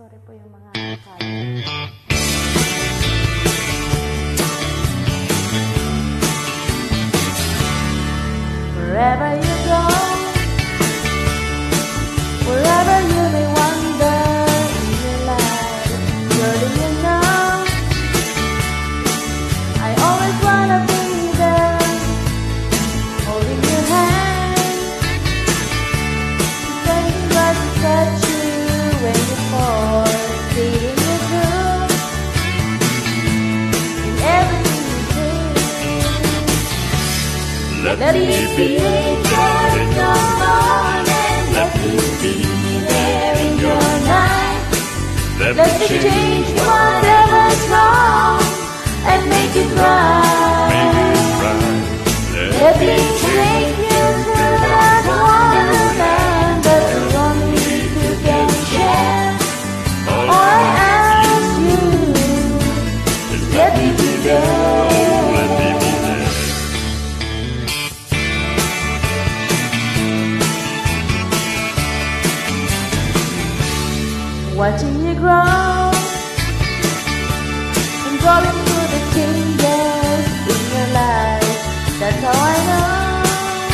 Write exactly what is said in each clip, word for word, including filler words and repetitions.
Sorry po yung mga kaya. Wherever you go, wherever you may wander in your life, surely you know I always wanna be there, holding your hand, saying what to touch you when you fall, seeing you through in everything you do. Let, Let me be there in your morning, let me be there in your night. Let, let me change whatever's wrong and make it right. Make it right. Let, let me take you through that wonderland that only you can share. All I ask you is let me be there. Let me be there. Watching you grow and going through the changes in your life, that's how I know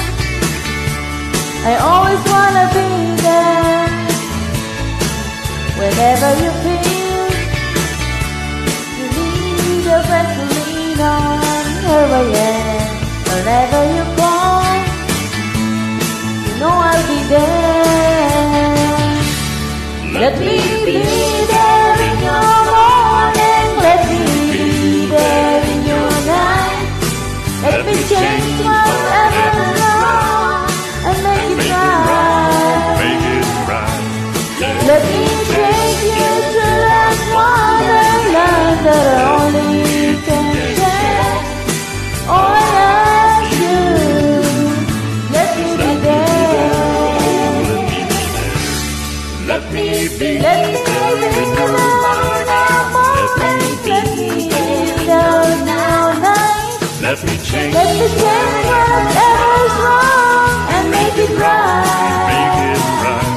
I always wanna be there. Whenever you feel you need a friend to lean on, here I am. Whenever you call, you know I'll be there. Let me be there in your morning, let me be there in your night. Let me change whatever's wrong and make it right. Let me take you to that wonderland that only you can share. All I ask you, let me be there. Let me be there in your morning, let me be there in your night. Let me change whatever's wrong and make it right.